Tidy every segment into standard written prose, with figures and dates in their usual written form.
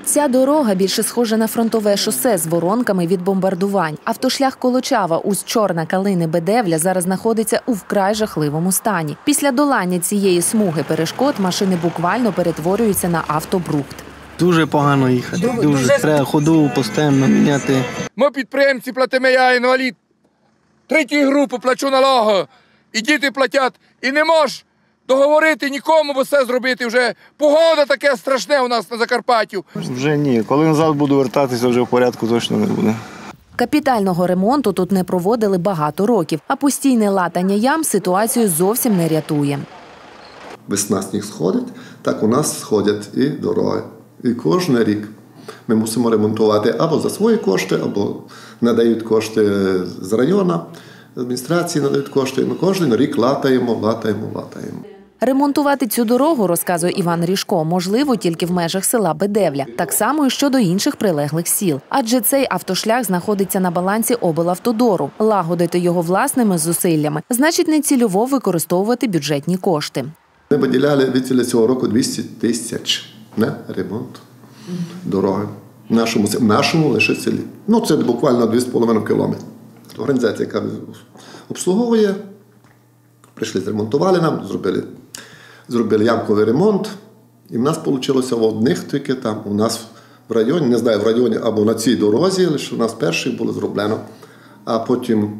Ця дорога більше схожа на фронтове шосе з воронками від бомбардувань. Автошлях Колочава – Усть-Чорна Калини-Бедевля зараз знаходиться у вкрай жахливому стані. Після долання цієї смуги перешкод машини буквально перетворюються на автобрухт. Дуже погано їхати, дуже. Треба ходу постійно міняти. Ми підприємці платимо, я інвалід. 3 групи плачу налоги. І діти платять. І не можеш договорити нікому, бо все зробити. Вже погода таке страшне у нас на Закарпатті. Вже ні. Коли назад буду вертатися, вже в порядку точно не буде. Капітального ремонту тут не проводили багато років, а постійне латання ям ситуацію зовсім не рятує. Весна сніг сходить, так у нас сходять і дороги. І кожен рік ми мусимо ремонтувати або за свої кошти, або надають кошти з району, з адміністрації надають кошти. Ми кожен рік латаємо. Ремонтувати цю дорогу, розказує Іван Ріжко, можливо тільки в межах села Бедевля. Так само і щодо інших прилеглих сіл. Адже цей автошлях знаходиться на балансі облавтодору. Лагодити його власними зусиллями значить нецільово використовувати бюджетні кошти. Ми виділяли від цього року 200 тисяч на ремонт дороги. В нашому лише селі. Це буквально 2,5 кілометри. Організація, яка обслуговує, прийшли, зремонтували нам, зробили ямковий ремонт. І в нас вийшло в одних тільки там, у нас в районі, не знаю, в районі або на цій дорозі, лише у нас перший було зроблено. А потім,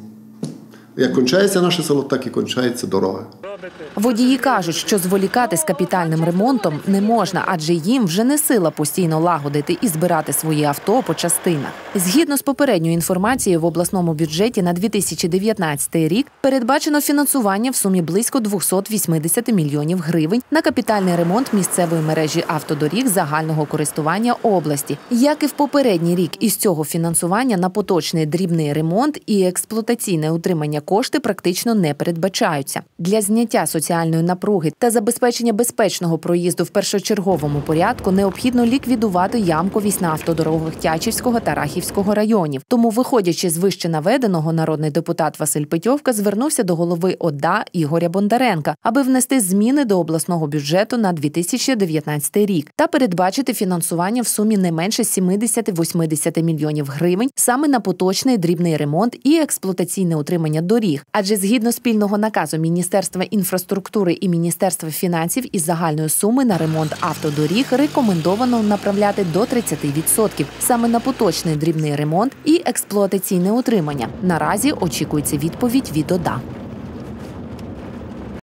як кінчається наше село, так і кінчається дорога. Водії кажуть, що зволікати з капітальним ремонтом не можна, адже їм вже не сила постійно лагодити і збирати свої авто по частинах. Згідно з попередньою інформацією, в обласному бюджеті на 2019 рік передбачено фінансування в сумі близько 280 мільйонів гривень на капітальний ремонт місцевої мережі автодоріг загального користування області. Як і в попередній рік, із цього фінансування на поточний дрібний ремонт і експлуатаційне утримання кошти практично не передбачаються. Для зняття соціальної напруги та забезпечення безпечного проїзду в першочерговому порядку необхідно ліквідувати ямковість на автодорогах Тячівського та Рахівського районів. Тому, виходячи з вище наведеного, народний депутат Василь Петьовка звернувся до голови ОДА Ігоря Бондаренка, аби внести зміни до обласного бюджету на 2019 рік та передбачити фінансування в сумі не менше 70-80 мільйонів гривень саме на поточний дрібний ремонт і експлуатаційне утримання доріг. Адже згідно спільного наказу Міністерства інфраструктури і Міністерства фінансів із загальної суми на ремонт автодоріг рекомендовано направляти до 30% саме на поточний дрібний ремонт і експлуатаційне утримання. Наразі очікується відповідь від ОДА.